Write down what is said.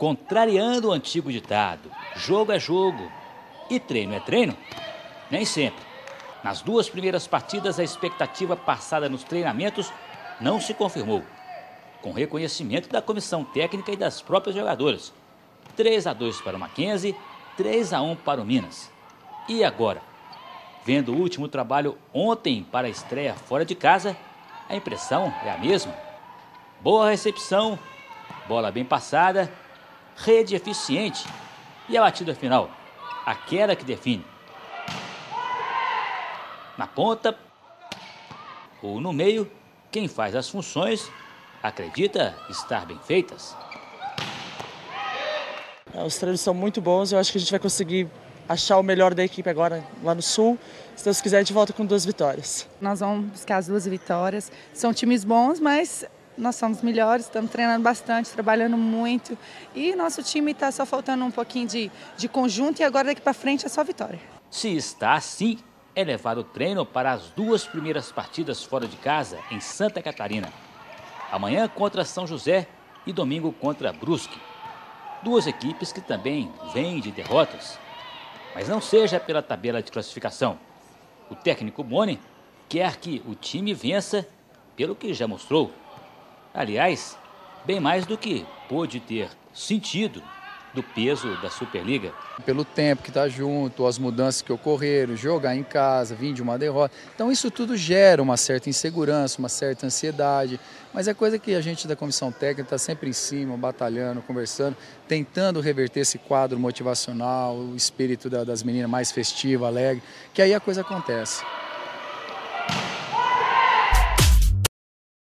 Contrariando o antigo ditado, jogo é jogo e treino é treino, nem sempre. Nas 2 primeiras partidas, a expectativa passada nos treinamentos não se confirmou, com reconhecimento da comissão técnica e das próprias jogadoras. 3-2 para o Mackenzie, 3-1 para o Minas. E agora? Vendo o último trabalho ontem para a estreia fora de casa, a impressão é a mesma. Boa recepção, bola bem passada, rede eficiente e a batida final, aquela que define. Na ponta ou no meio, quem faz as funções acredita estar bem feitas. Os treinos são muito bons, eu acho que a gente vai conseguir achar o melhor da equipe agora lá no Sul. Se Deus quiser, a gente volta com 2 vitórias. Nós vamos buscar as 2 vitórias. São times bons, mas nós somos melhores, estamos treinando bastante, trabalhando muito. E nosso time está só faltando um pouquinho de conjunto e agora daqui para frente é só vitória. Se está assim, é levar o treino para as 2 primeiras partidas fora de casa em Santa Catarina. Amanhã contra São José e domingo contra Brusque. 2 equipes que também vêm de derrotas. Mas não seja pela tabela de classificação. O técnico Boni quer que o time vença pelo que já mostrou. Aliás, bem mais do que pôde ter sentido do peso da Superliga. Pelo tempo que está junto, as mudanças que ocorreram, jogar em casa, vir de uma derrota. Então isso tudo gera uma certa insegurança, uma certa ansiedade, mas é coisa que a gente da comissão técnica está sempre em cima, batalhando, conversando, tentando reverter esse quadro motivacional, o espírito das meninas mais festivo, alegre, que aí a coisa acontece.